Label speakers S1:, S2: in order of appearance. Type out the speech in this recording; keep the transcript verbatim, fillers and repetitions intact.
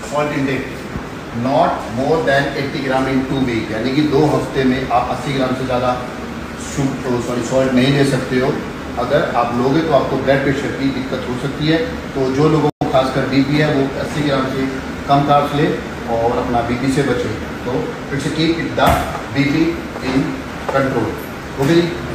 S1: Salt intake not more than अस्सी gram इन two week, यानी कि दो हफ्ते में आप अस्सी ग्राम से ज़्यादा सॉरी सॉल्ट नहीं ले सकते हो। अगर आप लोगे तो आपको ब्लड प्रेशर की दिक्कत हो सकती है। तो जो लोगों को खासकर बीपी है वो अस्सी ग्राम से कम कार्ब्स ले और अपना बीपी से बचे। तो it's keep it the BP in control. Okay ji.